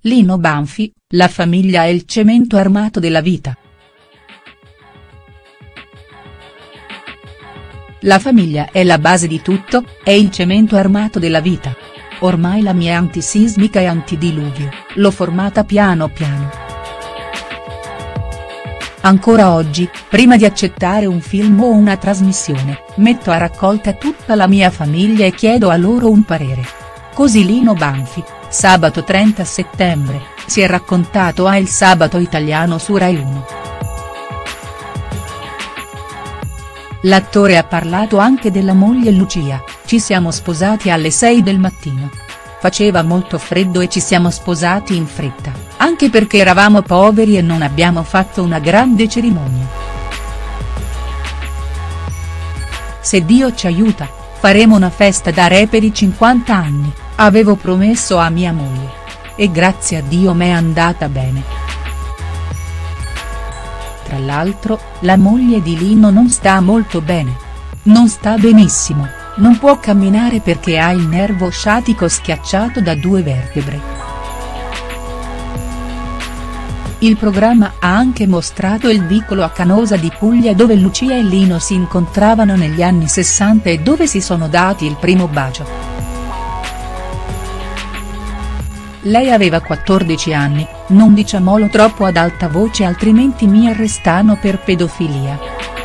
Lino Banfi, la famiglia è il cemento armato della vita. La famiglia è la base di tutto, è il cemento armato della vita. Ormai la mia antisismica e antidiluvio, l'ho formata piano piano. Ancora oggi, prima di accettare un film o una trasmissione, metto a raccolta tutta la mia famiglia e chiedo a loro un parere. Così Lino Banfi, sabato 30 settembre, si è raccontato a Il Sabato Italiano su Rai 1. L'attore ha parlato anche della moglie Lucia: ci siamo sposati alle 6 del mattino. Faceva molto freddo e ci siamo sposati in fretta, anche perché eravamo poveri e non abbiamo fatto una grande cerimonia. Se Dio ci aiuta, faremo una festa da re per i 50 anni, avevo promesso a mia moglie. E grazie a Dio m'è andata bene. Tra l'altro, la moglie di Lino non sta molto bene. Non sta benissimo, non può camminare perché ha il nervo sciatico schiacciato da 2 vertebre. Il programma ha anche mostrato il vicolo a Canosa di Puglia dove Lucia e Lino si incontravano negli anni 60 e dove si sono dati il primo bacio. Lei aveva 14 anni, non diciamolo troppo ad alta voce altrimenti mi arrestano per pedofilia.